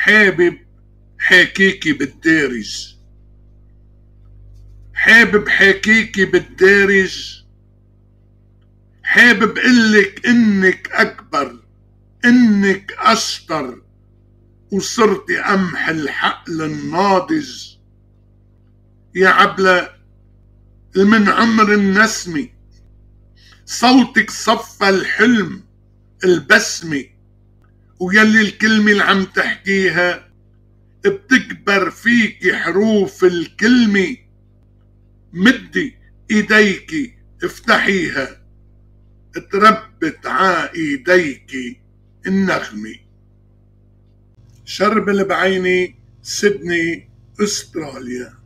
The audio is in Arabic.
حابب حكيكي بالدارج، حابب حكيكي بالدارج، حابب قلك انك اكبر، انك اشطر، وصرتي قمح الحقل الناضج. يا عبلة من عمر النسمي صوتك صفى الحلم البسمي، ويلي الكلمة اللي عم تحكيها بتكبر فيكي حروف الكلمة. مدي ايديكي افتحيها، تربت ع ايديكي النغمة. شربل بعيني، سيدني، استراليا.